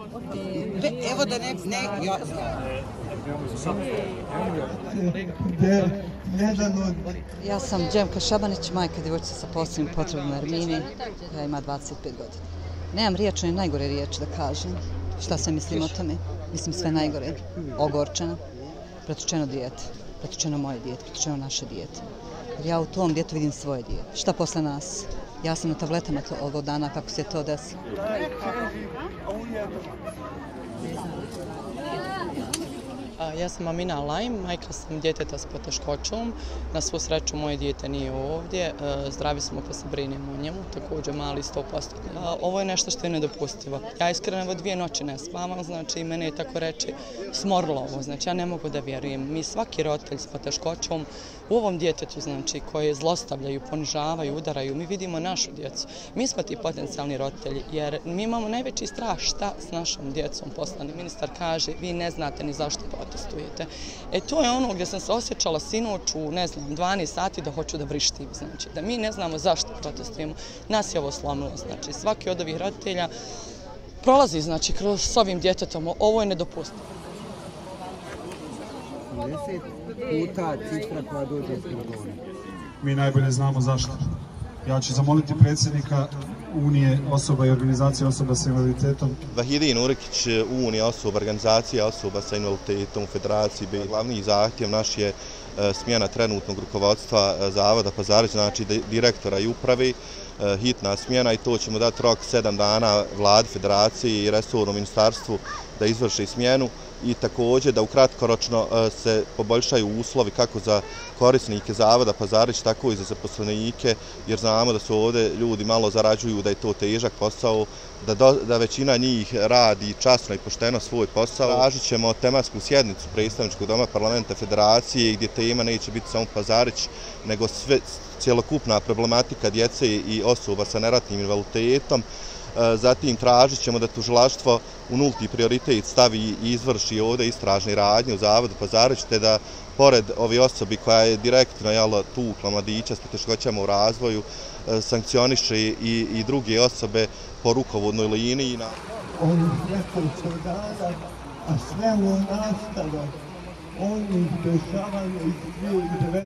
Evo da ne, ja. Ja sam Đemka Šabanić, majka djevojčice sa posebnim potrebama Ermini, koja ima 25 godina. Nemam riječi, ni najgore riječi da kažem. Šta se mislim o tome? Mislim sve najgore. Ogorčena, pretučeno dijete, pretučeno moje dijete, pretučeno naše dijete. Jer ja u tom djetu vidim svoje dijete. Šta posle nas? Ja sam na tabletama ovog dana kako se to desi. Ja sam Amina Alajm, majka sam djeteta s poteškoćom. Na svu sreću moje dijete nije ovdje, zdravi smo pa se brinemo o njemu, također mali 100%. Ovo je nešto što je nedopustivo. Ja iskreno evo 2 noći ne spavam, znači mene je tako reći smorilo ovo, znači ja ne mogu da vjerujem. Mi svaki roditelj s poteškoćom u ovom djetetu, znači koje zlostavljaju, ponižavaju, udaraju, mi vidimo našu djecu. Mi smo ti potencijalni roditelji jer mi imamo najveći strah šta s našom djecom. Poslani ministar kaže vi ne znate ni zašto protestujete. To je ono gdje sam se osjećala sinoć u, 12 sati da hoću da vrištim, znači da mi ne znamo zašto protestujemo. Nas je ovo slomilo, znači svaki od ovih roditelja prolazi, znači s ovim djetetom, ovo je nedopustivo. 10 puta cifra koja dođe s Maradona. Mi najbolje znamo zašto. Ja ću zamoliti predsjednika Unije osoba i organizacije osoba sa invaliditetom. Vahidin Urikić, Unija osoba, organizacija osoba sa invaliditetom u Federaciji B. Glavni zahtjev naš je smjena trenutnog rukovodstva Zavoda Pazarić, znači direktora i uprave, hitna smjena i to ćemo dati rok 7 dana Vladi Federacije i resornom ministarstvu da izvrši smjenu i također da kratkoročno se poboljšaju uslovi kako za korisnike Zavoda Pazarić, tako i za zaposlenike, jer znamo da su ovdje ljudi malo zarađuju, da je to težak posao, da većina njih radi časno i pošteno svoj posao. Tražit ćemo tematsku sjednicu predstavničkog doma parlamenta Federacije gdje tema neće biti samo Pazarić, nego cjelokupna problematika djece i osoba sa neratnim invaliditetom. Zatim tražit ćemo da tužilaštvo u nulti prioritet stavi i izvrši ovdje istražne radnje u Zavodu Pazarić, te da pored ove osobi koja je direktno tukla mladića s poteškoćama u razvoju, sankcioniše i druge osobe po rukovodnoj liniji. Ovih nekoliko dana, a sve ovo nastalo, onih dešavanja iz 2019.